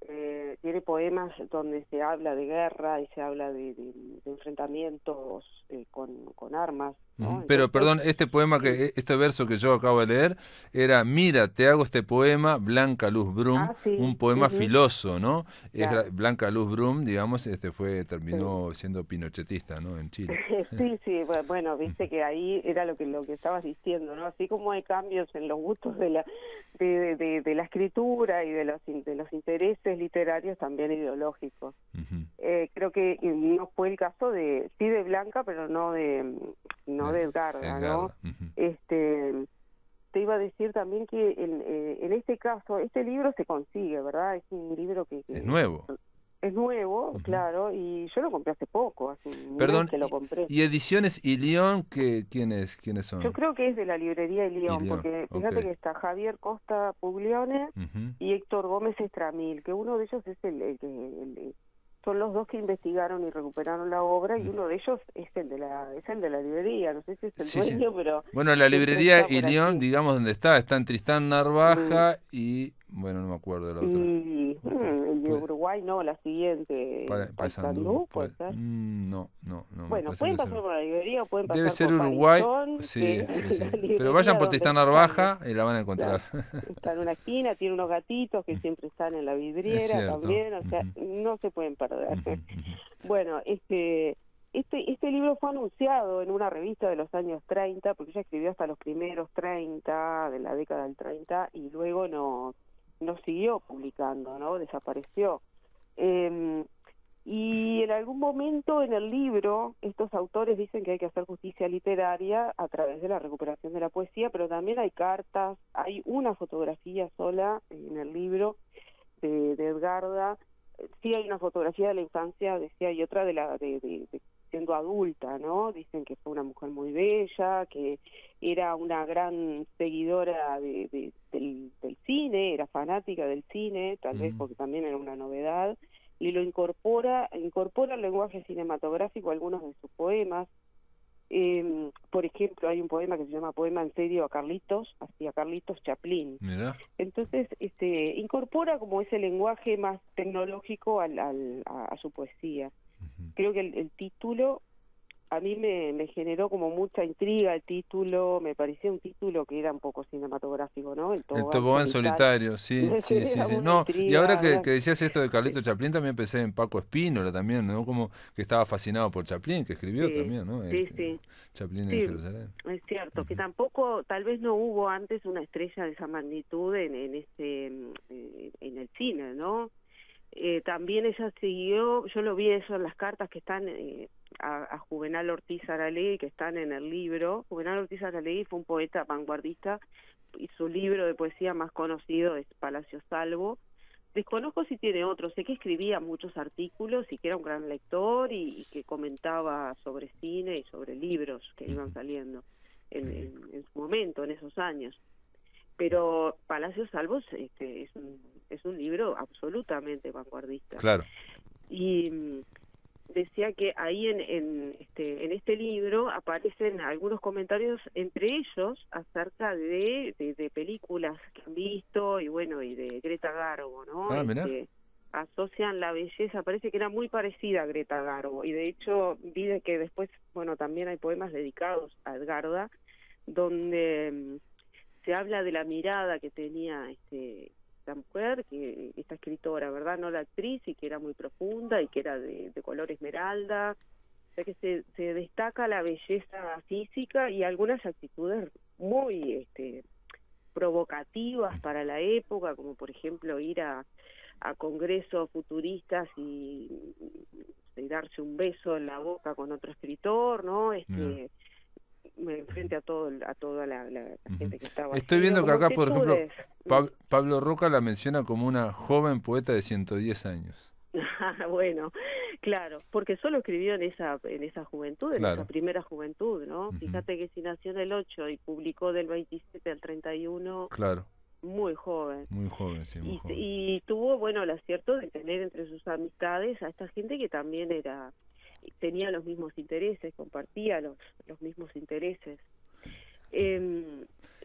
eh, tiene poemas donde se habla de guerra y se habla de, de, de enfrentamientos eh, con, con armas, ¿no? Ujú. Pero, Entonces, perdón, este poema, sí. que este verso que yo acabo de leer, era: mira, te hago este poema, Blanca Luz Brum, Ah, sí, un poema ujú, filoso, ¿no? Es la- claro. Blanca Luz Brum, digamos, este fue, Sí. terminó siendo pinochetista, ¿no? En Chile. Sí, sí, bu- bueno, Ujú. viste que ahí era lo que lo que estabas diciendo, ¿no? Así como hay cambios en los gustos de la de, de, de- de la escritura y de los in- de los intereses literarios, también ideológicos. Ujú. Eh, creo que eh, no fue el caso de sí de Blanca, pero no de no de Eh, Edgarda, ¿no? Edgarda. Ujú. Este te iba a decir también que en, eh, en este caso este libro se consigue, ¿verdad? Es un libro que, Es que nuevo. es nuevo, Ujú. claro, y yo lo compré hace poco, hace un mes Perdón, que lo y, compré. y Ediciones Ilión, que, ¿quiénes, quiénes Yo son? creo que es de la librería de León, Ilión, porque ok. fíjate que está Javier Costa Puglione Ujú. y Héctor Gómez Estramil, que uno de ellos es el, el que el- el- son los dos que investigaron y recuperaron la obra, y Ujú. uno de ellos es el de la es el de la librería, no sé si es el Sí, sí. dueño, pero Bueno, la siempre librería está por Ilión, allí. digamos, donde está, está en Tristán Mm, Narvaja y, bueno, no me acuerdo de la otra. y mm, el de Pues, Uruguay no, la siguiente, para, Paysandú, Paysandú, puede pues, ser. mm, no, no, no, me Bueno, parece que pueden debe pasar ser. por la librería o pueden Debe pasar ser por Uruguay, Parisón, que sí, sí, es sí. la Pero vayan librería por donde Tristán sale. Narvaja y la van a encontrar. Claro, está en una esquina, tiene unos gatitos que siempre están en la Es vidriera cierto. también, o sea, Ujú, no se pueden perder. ujú, ujú. Bueno, este, este, este libro fue anunciado en una revista de los años treinta, porque ella escribió hasta los primeros treinta, de la década del treinta, y luego no, no siguió publicando, ¿no? Desapareció. Eh, y en algún momento en el libro, estos autores dicen que hay que hacer justicia literaria a través de la recuperación de la poesía, pero también hay cartas, hay una fotografía sola en el libro de, de Edgarda, sí hay una fotografía de la infancia, decía, y otra de la de, de, de siendo adulta, ¿no? Dicen que fue una mujer muy bella, que era una gran seguidora de, de, del, del cine, era fanática del cine, tal vez Mm. porque también era una novedad, y lo incorpora, incorpora el lenguaje cinematográfico a algunos de sus poemas. Eh, por ejemplo, hay un poema que se llama Poema en serio a Carlitos, así a Carlitos Chaplin. Mirá. Entonces, este, incorpora como ese lenguaje más tecnológico al, al, a, a su poesía. Ujú. Creo que el, el título a mí me, me generó como mucha intriga. El título me parecía un título que era un poco cinematográfico, ¿no? El El tobogán tobogán solitario. solitario, sí, Me sí, sí, genera sí. una No, y ahora intriga, que, una... que decías esto de Carlito Chaplin, también pensé en Paco Espínola también, ¿no? Como que estaba fascinado por Chaplin, que escribió Sí, también, ¿no? El- sí, sí. Chaplin en Sí, Jerusalén. es cierto, que Ujú. tampoco, tal vez no hubo antes una estrella de esa magnitud en, en este, mm, eh, en el cine, ¿no? Eh, también ella siguió, yo lo vi eso en las cartas que están eh, a, a Juvenal Ortiz Aralegui, que están en el libro. Juvenal Ortiz Aralegui fue un poeta vanguardista y su libro de poesía más conocido es Palacio Salvo. Desconozco si tiene otro, sé que escribía muchos artículos y que era un gran lector y, y que comentaba sobre cine y sobre libros que iban Ujú. saliendo en, Ujú. en, en su momento, en esos años. Pero Palacio Salvo este, es, un, es un libro absolutamente vanguardista. Claro. Y mm, decía que ahí en, en, este, en este libro aparecen algunos comentarios, entre ellos acerca de, de, de películas que han visto y bueno, y de Greta Garbo, ¿no? Ah, mirá. Este, asocian la belleza, parece que era muy parecida a Greta Garbo, y de hecho vi de que después, bueno, también hay poemas dedicados a Edgarda, donde mm, se habla de la mirada que tenía este esta mujer, que esta escritora, ¿verdad? No la actriz, y que era muy profunda y que era de, de color esmeralda. O sea que se, se destaca la belleza física y algunas actitudes muy este, provocativas para la época, como por ejemplo ir a, a congresos futuristas y, y darse un beso en la boca con otro escritor, ¿no? Este, frente a todo a toda la, la, la Ujú. gente que estaba Estoy allí, viendo que como acá, por ejemplo, actitudes. Pab- Pablo Roca la menciona como una joven poeta de ciento diez años. Bueno, claro, porque solo escribió en esa en esa juventud, en Claro. esa primera juventud, ¿no? Ujú. Fíjate que si nació en el ocho y publicó del veintisiete al treinta y uno, Claro, muy joven. muy joven, sí, muy Y, joven. y tuvo, bueno, el acierto de tener entre sus amistades a esta gente que también era tenía los mismos intereses, compartía los los mismos intereses. Eh,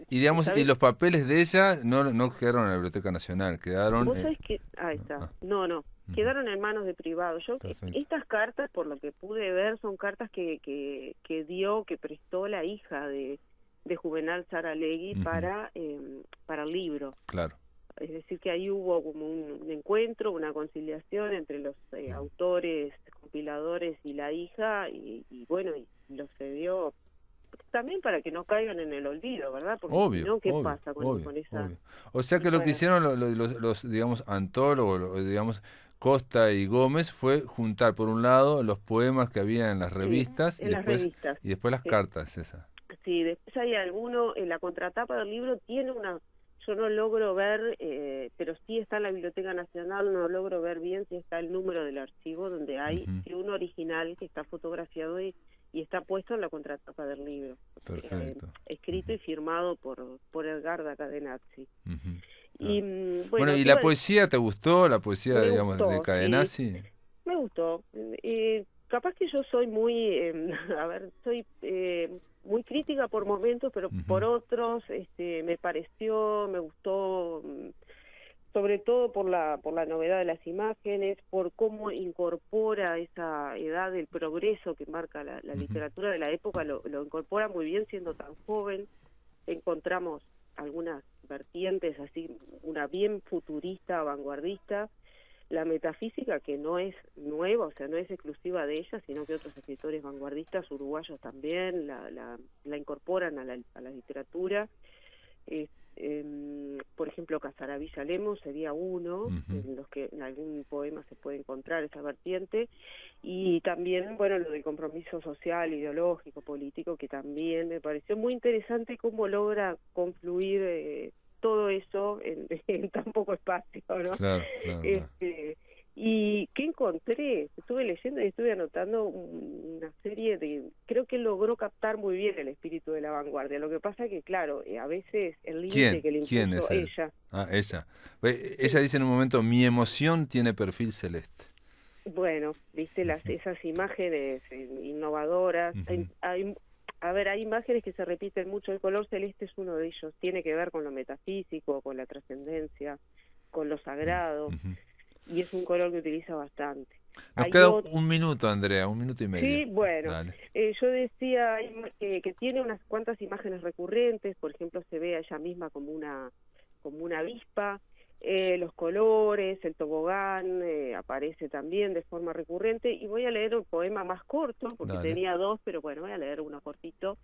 Y digamos, ¿sabes? y los papeles de ella no, no quedaron en la Biblioteca Nacional, quedaron... Vos eh, sabés que, ahí está, ah, no, no, ujú, quedaron en manos de privados. Yo, perfecto. estas cartas, por lo que pude ver, son cartas que, que, que dio, que prestó la hija de, de Juvenal Saralegui Ujú, para, eh, para el libro. claro. Es decir, que ahí hubo como un, un encuentro, una conciliación entre los eh, Ujú, autores, compiladores y la hija, y, y bueno, y lo cedió también para que no caigan en el olvido, ¿verdad? Porque si obvio, no, ¿qué obvio, pasa con, obvio, con esa...? obvio. O sea Y que lo que bueno, hicieron lo- lo- los, los, digamos, antólogos, lo- digamos, Costa y Gómez fue juntar, por un lado, los poemas que había en las sí, revistas y en las después, revistas. y después las Sí. cartas esas. Sí, después hay alguno, en la contratapa del libro tiene una, yo no logro ver, eh, pero sí está en la Biblioteca Nacional, no logro ver bien si está el número del archivo donde hay Ujú, sí, un original que está fotografiado y, y está puesto en la contratapa del libro, eh, perfecto. escrito Ujú, y firmado por, por Edgarda Cadenazzi. ujú, Y ah. mm, Bueno, bueno, ¿y te la iba a decir, poesía te gustó? ¿La poesía, me digamos, de gustó, sí, Cadenazzi? me gustó. Eh, capaz que yo soy muy, eh, a ver, soy eh, muy crítica por momentos, pero Ujú, por otros, este, me pareció, me gustó, mm, sobre todo por la por la novedad de las imágenes, por cómo incorpora esa edad del progreso que marca la, la ujú, literatura de la época, lo, lo incorpora muy bien siendo tan joven. Encontramos algunas vertientes así, una bien futurista, vanguardista, la metafísica que no es nueva, o sea, no es exclusiva de ella, sino que otros escritores vanguardistas uruguayos también la, la, la incorporan a la, a la literatura. Eh, eh, por ejemplo, Casaravilla Lemos sería uno, ujú. en los que en algún poema se puede encontrar esa vertiente, y también, bueno, lo del compromiso social, ideológico, político, que también me pareció muy interesante cómo logra confluir eh, todo eso en, en tan poco espacio, ¿no? Claro, claro, claro. Este, y ¿qué encontré? Estuve leyendo y estuve anotando una serie de... Creo que logró captar muy bien el espíritu de la vanguardia. Lo que pasa que, claro, eh, a veces el límite ¿Quién? que le ¿Quién impuso es él? ella... Ah, ella. Ve, Sí, ella dice en un momento, mi emoción tiene perfil celeste. bueno, viste las Ujú, esas imágenes eh, innovadoras. ujú, Hay, hay- a ver, hay imágenes que se repiten mucho. El color celeste es uno de ellos. Tiene que ver con lo metafísico, con la trascendencia, con lo sagrado. ujú. Y es un color que utiliza bastante. Nos Hay queda otro... un minuto, Andrea, un minuto y medio. Sí, bueno, Dale. eh, yo decía hay ima- que, que tiene unas cuantas imágenes recurrentes, por ejemplo, se ve a ella misma como una como una avispa, eh, los colores, el tobogán, eh, aparece también de forma recurrente, y voy a leer un poema más corto, porque Dale. tenía dos, pero bueno, voy a leer uno cortito,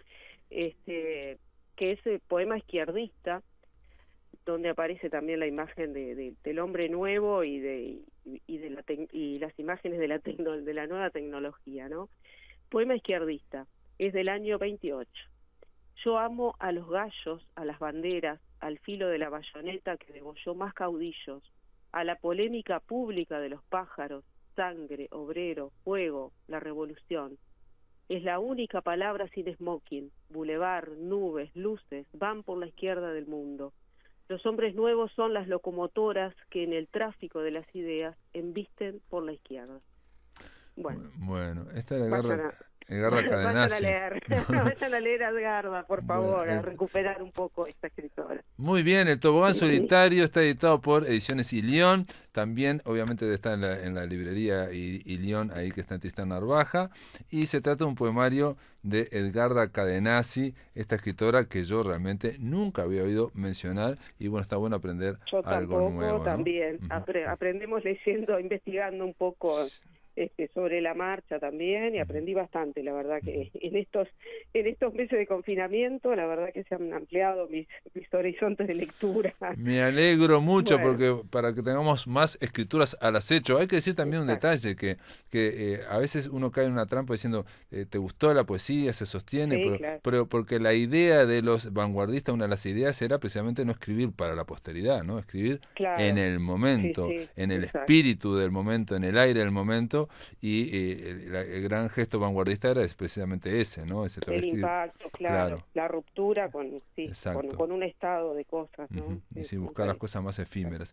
este que es el poema izquierdista, donde aparece también la imagen de, de- del hombre nuevo y de y, y de la tec- y las imágenes de la tecno- de la nueva tecnología, ¿no? Poema izquierdista, es del año veintiocho. Yo amo a los gallos, a las banderas, al filo de la bayoneta que degolló más caudillos, a la polémica pública de los pájaros, sangre, obrero, fuego, la revolución. Es la única palabra sin smoking, bulevar, nubes, luces, van por la izquierda del mundo. Los hombres nuevos son las locomotoras que en el tráfico de las ideas embisten por la izquierda. Bueno, Bueno, esta es vayan Edgarda, a, Edgarda vayan a Cadenazzi. leer, vayan a leer a Edgarda, por Bueno, favor, a eh, recuperar un poco esta escritora. muy bien, el Tobogán Solitario está editado por Ediciones Ilión. También, obviamente, está en la, en la librería I- Ilión, ahí que está en Tristán Narvaja. Y se trata de un poemario de Edgarda Cadenazzi, esta escritora que yo realmente nunca había oído mencionar. Y bueno, está bueno aprender Yo algo tampoco, nuevo, ¿no? también. Ujú. Apre- aprendemos leyendo, investigando un poco este, sobre la marcha también, y aprendí bastante, la verdad que en estos en estos meses de confinamiento, la verdad que se han ampliado mis, mis horizontes de lectura. Me alegro mucho Bueno, porque para que tengamos más escrituras al acecho, hay que decir también un exacto. detalle, que, que eh, a veces uno cae en una trampa diciendo, eh, ¿te gustó la poesía? Se sostiene, Sí, pero, claro. pero porque la idea de los vanguardistas, una de las ideas era precisamente no escribir para la posteridad, ¿no? Escribir Claro. en el Sí, momento, sí, en el exacto. espíritu del momento, en el aire del momento, y eh, el, la- el gran gesto vanguardista era es precisamente ese, ¿no? Ese El escribir. impacto, claro, Claro, la ruptura con sí, con, exacto. con un estado de cosas, ¿no? Ujú, y Es sin muy buscar las parecido. cosas más efímeras.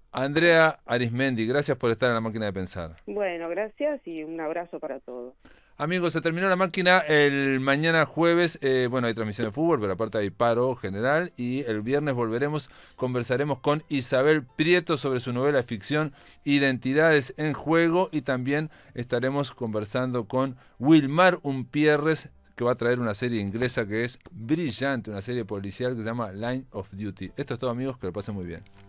Andrea Arismendi, gracias por estar en La Máquina de Pensar. Bueno, gracias y un abrazo para todos. Amigos, se terminó la máquina. El mañana jueves, eh, bueno, hay transmisión de fútbol, pero aparte hay paro general. Y el viernes volveremos, conversaremos con Isabel Prieto sobre su novela de ficción Identidades en Juego. Y también estaremos conversando con Wilmar Umpierres, que va a traer una serie inglesa que es brillante, una serie policial que se llama Line of Duty. Esto es todo, amigos, que lo pasen muy bien.